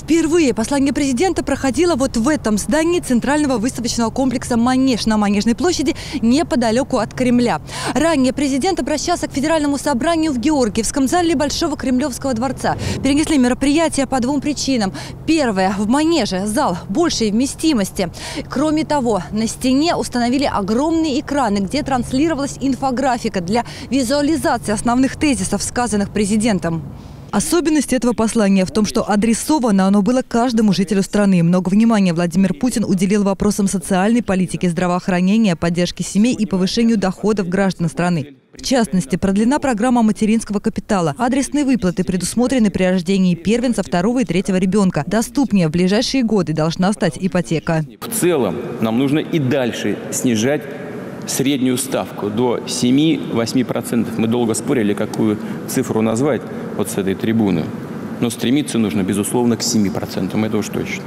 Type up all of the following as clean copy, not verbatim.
Впервые послание президента проходило вот в этом здании Центрального выставочного комплекса «Манеж» на Манежной площади неподалеку от Кремля. Ранее президент обращался к Федеральному собранию в Георгиевском зале Большого Кремлевского дворца. Перенесли мероприятие по двум причинам. Первое. В Манеже зал большей вместимости. Кроме того, на стене установили огромные экраны, где транслировалась инфографика для визуализации основных тезисов, сказанных президентом. Особенность этого послания в том, что адресовано оно было каждому жителю страны. Много внимания Владимир Путин уделил вопросам социальной политики, здравоохранения, поддержки семей и повышению доходов граждан страны. В частности, продлена программа материнского капитала. Адресные выплаты предусмотрены при рождении первенца, второго и третьего ребенка. Доступнее в ближайшие годы должна стать ипотека. В целом нам нужно и дальше снижать среднюю ставку до 7–8%. Мы долго спорили, какую цифру назвать вот с этой трибуны. Но стремиться нужно, безусловно, к 7%. Это уж точно.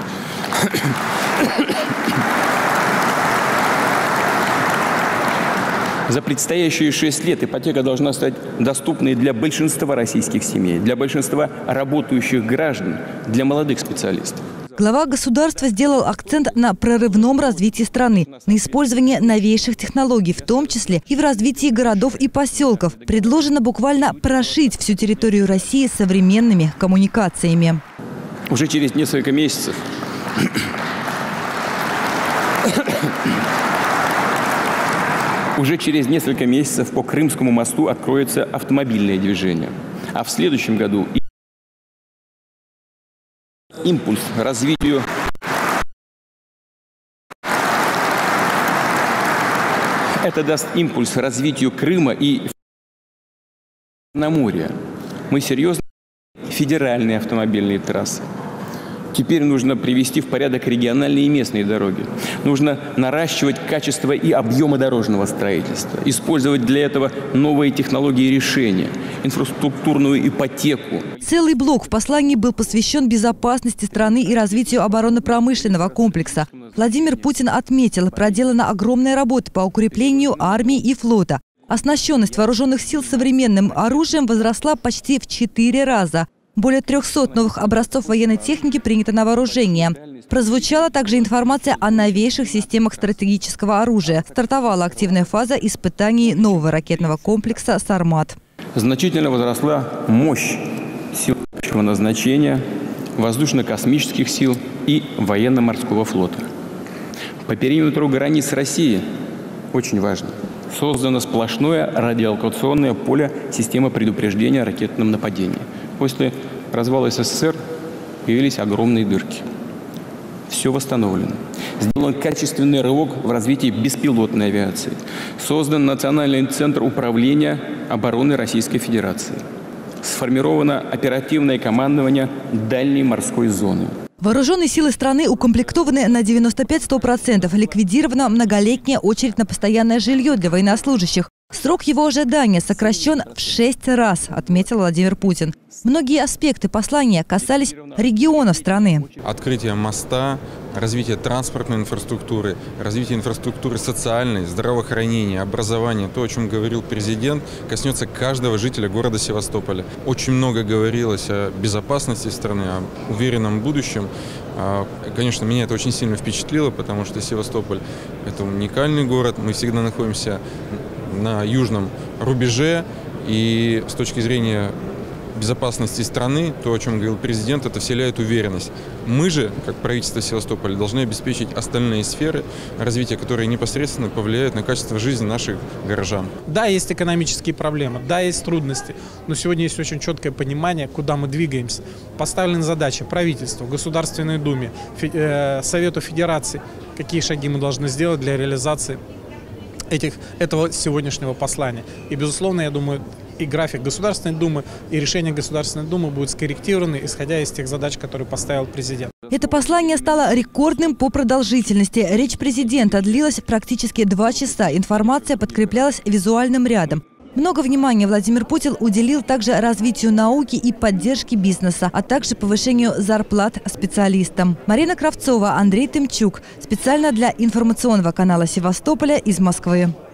За предстоящие 6 лет ипотека должна стать доступной для большинства российских семей, для большинства работающих граждан, для молодых специалистов. Глава государства сделал акцент на прорывном развитии страны, на использовании новейших технологий, в том числе и в развитии городов и поселков. Предложено буквально прошить всю территорию России современными коммуникациями. Уже через несколько месяцев по Крымскому мосту откроется автомобильное движение. А в следующем году импульс развитию даст импульс развитию Крыма и Черноморья. Мы серьезно федеральные автомобильные трассы. Теперь нужно привести в порядок региональные и местные дороги. Нужно наращивать качество и объемы дорожного строительства, использовать для этого новые технологии решения, инфраструктурную ипотеку. Целый блок в послании был посвящен безопасности страны и развитию оборонно-промышленного комплекса. Владимир Путин отметил, проделана огромная работа по укреплению армии и флота. Оснащенность вооруженных сил современным оружием возросла почти в 4 раза. Более 300 новых образцов военной техники принято на вооружение. Прозвучала также информация о новейших системах стратегического оружия. Стартовала активная фаза испытаний нового ракетного комплекса «Сармат». Значительно возросла мощь сил общего назначения, воздушно-космических сил и военно-морского флота. По периметру границ России, очень важно, создано сплошное радиолокационное поле системы предупреждения о ракетном нападении. После развала СССР появились огромные дырки. Все восстановлено. Сделан качественный рывок в развитии беспилотной авиации. Создан Национальный центр управления обороны Российской Федерации. Сформировано оперативное командование дальней морской зоны. Вооруженные силы страны укомплектованы на 95–100%. Ликвидирована многолетняя очередь на постоянное жилье для военнослужащих. Срок его ожидания сокращен в 6 раз, отметил Владимир Путин. Многие аспекты послания касались регионов страны. Открытие моста, развитие транспортной инфраструктуры, развитие инфраструктуры социальной, здравоохранения, образования. То, о чем говорил президент, коснется каждого жителя города Севастополя. Очень много говорилось о безопасности страны, о уверенном будущем. Конечно, меня это очень сильно впечатлило, потому что Севастополь – это уникальный город. Мы всегда находимся на южном рубеже, и с точки зрения безопасности страны, то, о чем говорил президент, это вселяет уверенность. Мы же, как правительство Севастополя, должны обеспечить остальные сферы развития, которые непосредственно повлияют на качество жизни наших горожан. Да, есть экономические проблемы, да, есть трудности, но сегодня есть очень четкое понимание, куда мы двигаемся. Поставлены задачи правительству, Государственной Думе, Совету Федерации, какие шаги мы должны сделать для реализации этого сегодняшнего послания. И, безусловно, я думаю, и график Государственной Думы, и решение Государственной Думы будут скорректированы, исходя из тех задач, которые поставил президент. Это послание стало рекордным по продолжительности. Речь президента длилась практически 2 часа. Информация подкреплялась визуальным рядом. Много внимания Владимир Путин уделил также развитию науки и поддержке бизнеса, а также повышению зарплат специалистам. Марина Кравцова, Андрей Тымчук. Специально для информационного канала Севастополя из Москвы.